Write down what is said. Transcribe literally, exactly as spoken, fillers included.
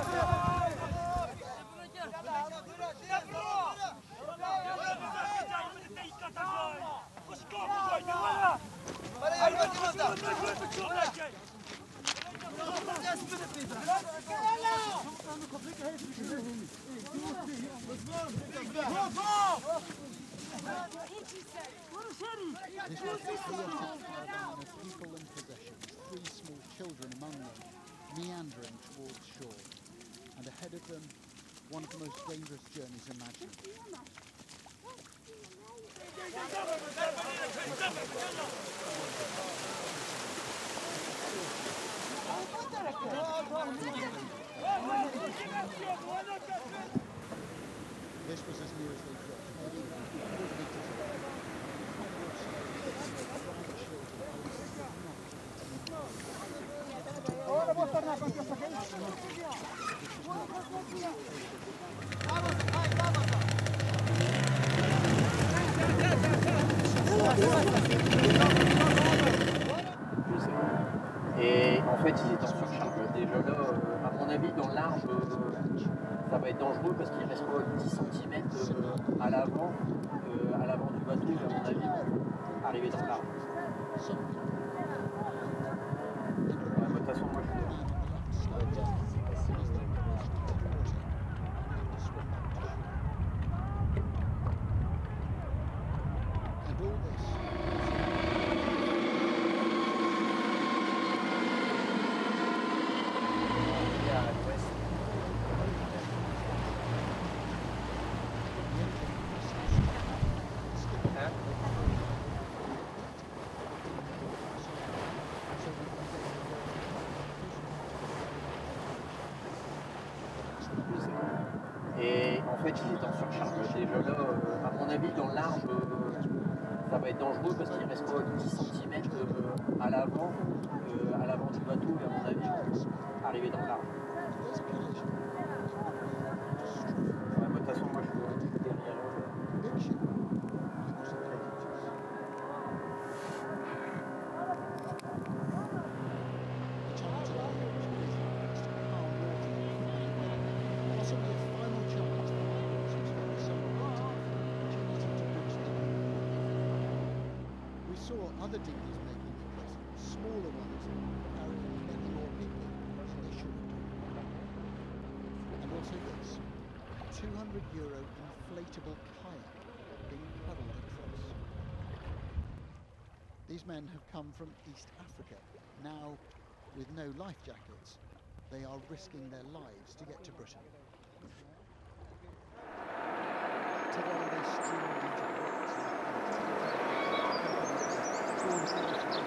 This was a chaotic caravan of people and possessions, three small children among them, meandering towards shore, and ahead of them, one of the most dangerous journeys imaginable. This was as near as they got, maybe four meters away. Et en fait, ils étaient en surcharge. Déjà là, euh, à mon avis, dans le large, euh, ça va être dangereux parce qu'il reste quoi, dix centimètres euh, à l'avant, euh, à l'avant du bateau, et à mon avis, arriver dans le large. Ouais, de toute façon, moi je Et en fait, ils étaient en surcharge. Déjà là, euh, à mon avis, dans le large, euh, ça va être dangereux parce qu'il reste quoi, dix centimètres euh, à l'avant, euh, à l'avant du bateau, et à mon avis, arriver dans le large. Ouais, de toute façon, moi je suis derrière eux. We saw other dinghies making their presence, smaller ones carrying many more people than they should have done. And also this, a two hundred euro inflatable kayak being paddled across. These men have come from East Africa. Now, with no life jackets, they are risking their lives to get to Britain. Today they streamed into ports and